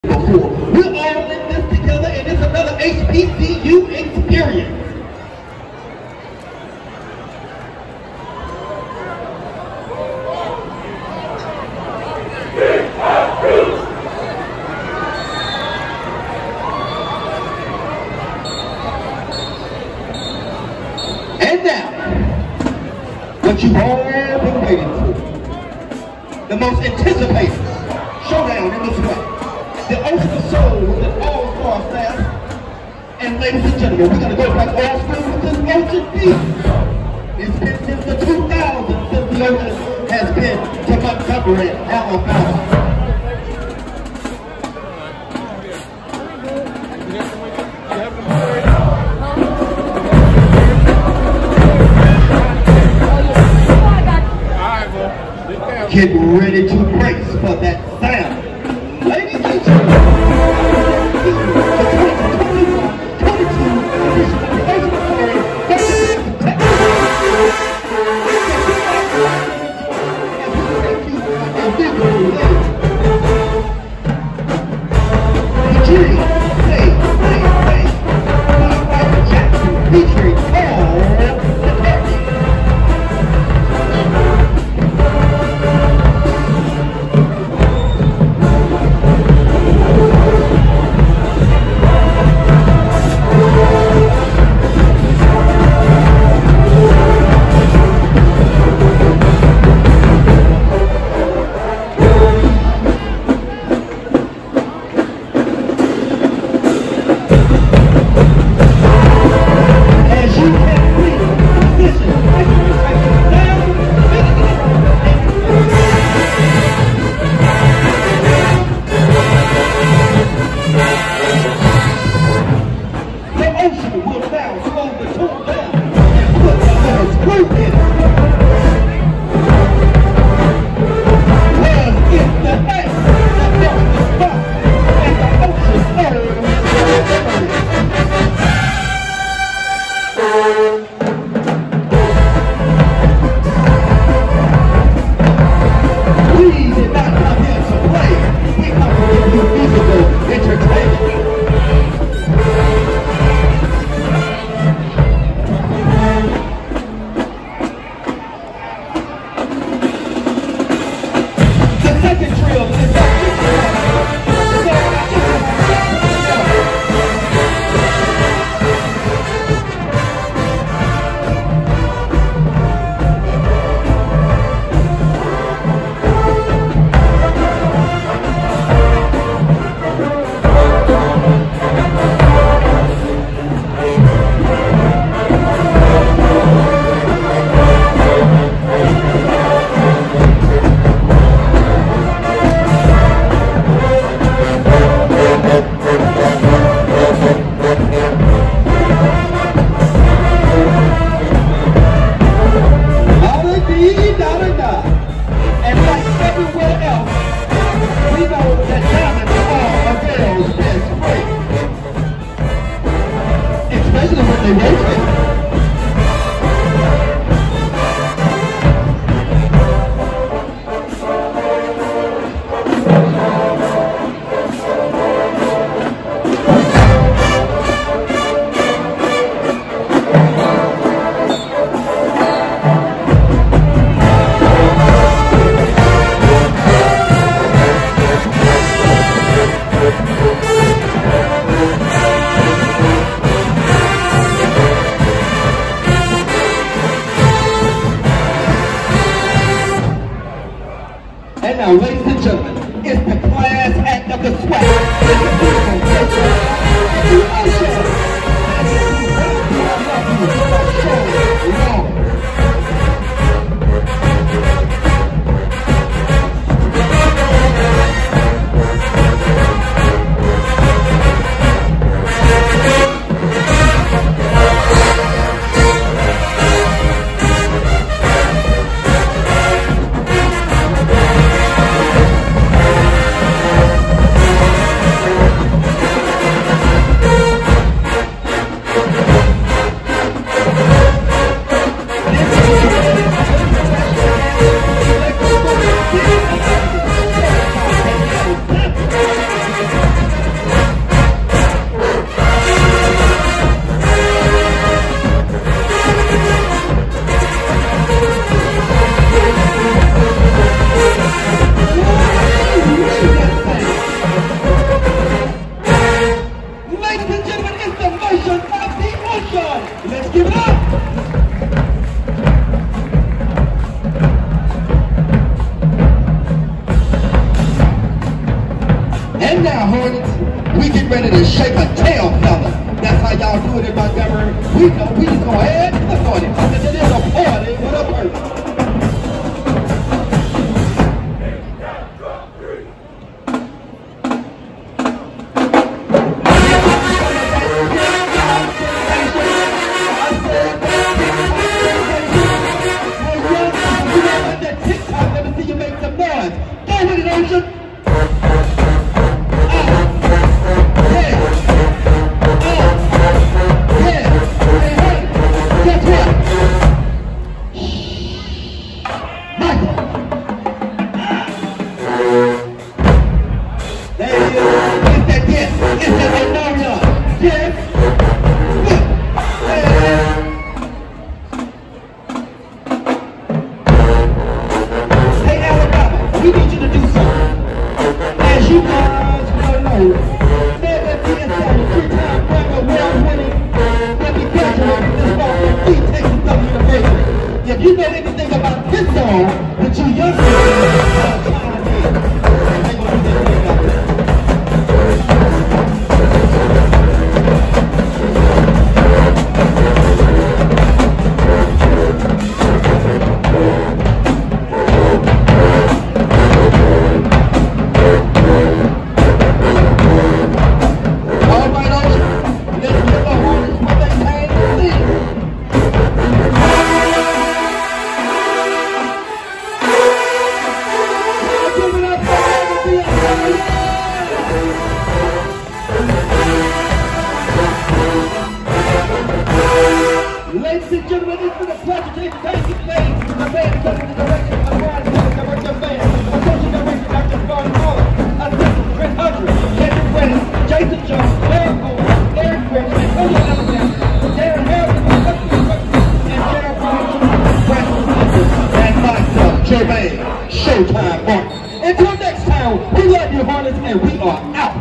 before. We're all in this together, and it's another HBCU experience. And now, what you've all been waiting for, the most anticipated showdown in this way. The Ocean Soul with an all-star staff. And ladies and gentlemen, we're going to go back all school with this Ocean Beat. It's been since the 2000s since the Ocean has been to Montgomery, Alabama. Get ready to brace for that sound. Ladies and gentlemen, the 2021-22 edition of the Ocean Soul featuring all the Turkey. now, Hornets, we get ready to shake a tail feather. That's how y'all do it in Montgomery. We know we just go ahead and look on it. Because it is a party with a purpose. If you know anything about this song, that you young people Ladies and gentlemen, it's been a pleasure to thank you today. The band coming to the direction of Ron Lewis, commercial band, associate director Dr. Ron Muller, assistant Chris Hundred, Kendrick Brennan, Jason Jones, Larry Cole, Eric Rich, Antonio Alabama, Darren Harrison, and Gerald Brown, and myself, Jermaine Showtime Martin. Until next time, we love you, Hornets, and we are out.